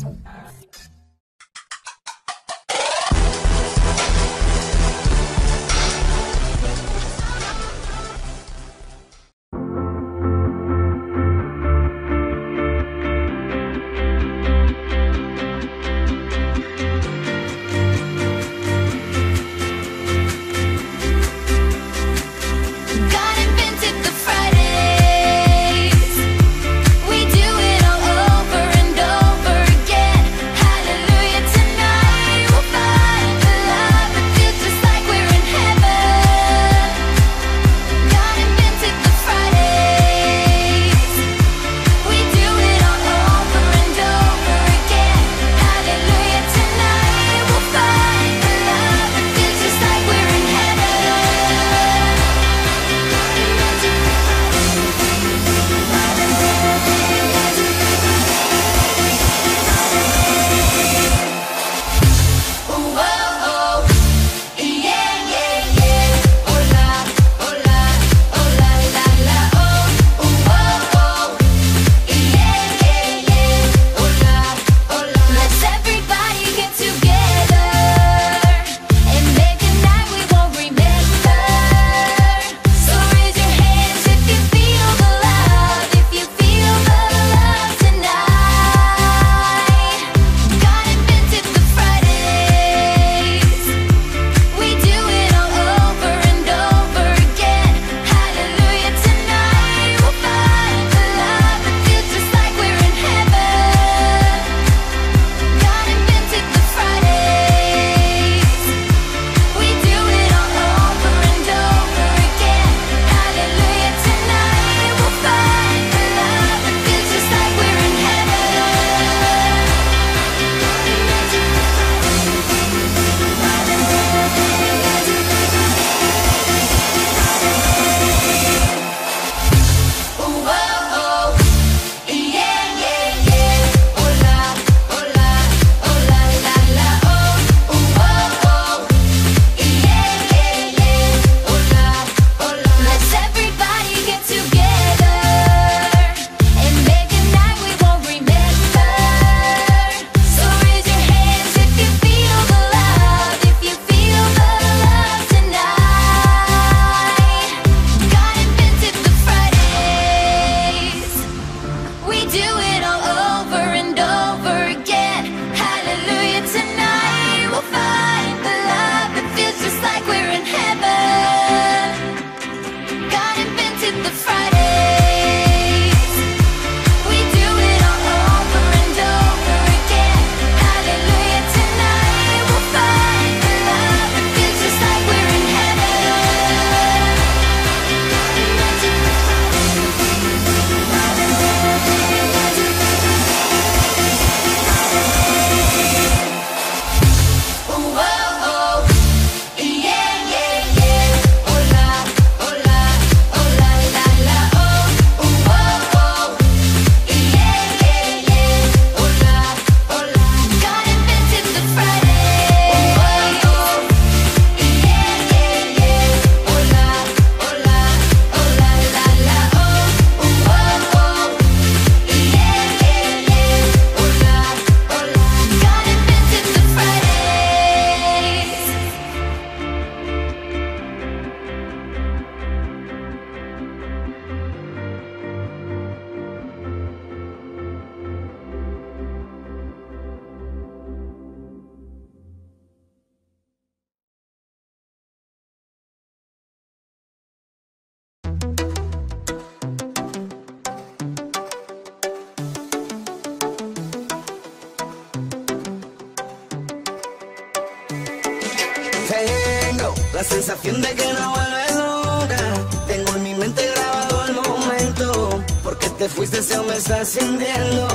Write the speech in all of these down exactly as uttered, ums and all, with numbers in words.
La sensación de que no vuelves nunca. Tengo en mi mente grabado el momento. Porque te fuiste, se me está sintiendo.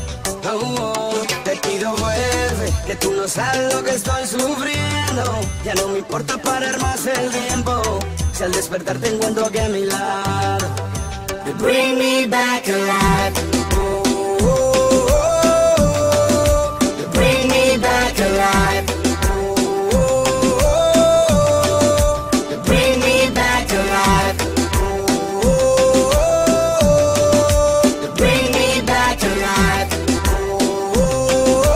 Oh, oh, te pido vuelve, que tú no sabes lo que estoy sufriendo. Ya no me importa parar más el tiempo. Si al despertar te encuentro aquí a mi lado. You bring me back alive. Oh, oh, oh, oh, oh. You bring me back alive. Oh,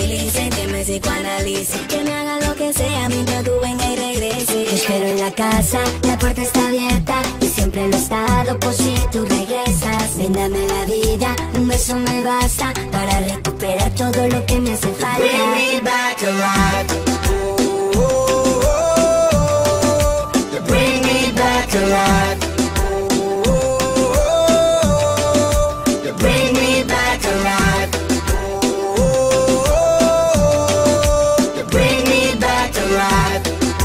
utilice, que me psicoanalice, que me haga lo que sea mientras tú venga y regrese. Te espero en la casa, la puerta está abierta y siempre lo he estado por si tú regresas. Ven, dame la vida, un beso me basta para recuperar todo lo que me hace falta. Bring me back alive. Oh, oh, oh, oh. You bring me back alive. Oh, oh, oh, oh. You bring me back alive. Oh, oh, oh, oh. You bring me back alive.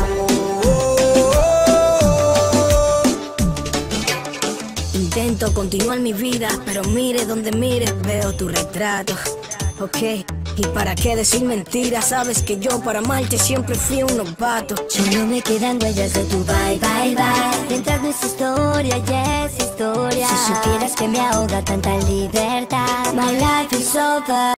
Intento continuar mi vida, pero mire donde mire, veo tu retrato. Ok, ¿y para qué decir mentiras? Sabes que yo para amarte siempre fui un novato. Solo me quedan huellas de tu bye, bye, bye. Mientras no es historia, ya es historia. Si supieras que me ahoga tanta libertad. My life is over.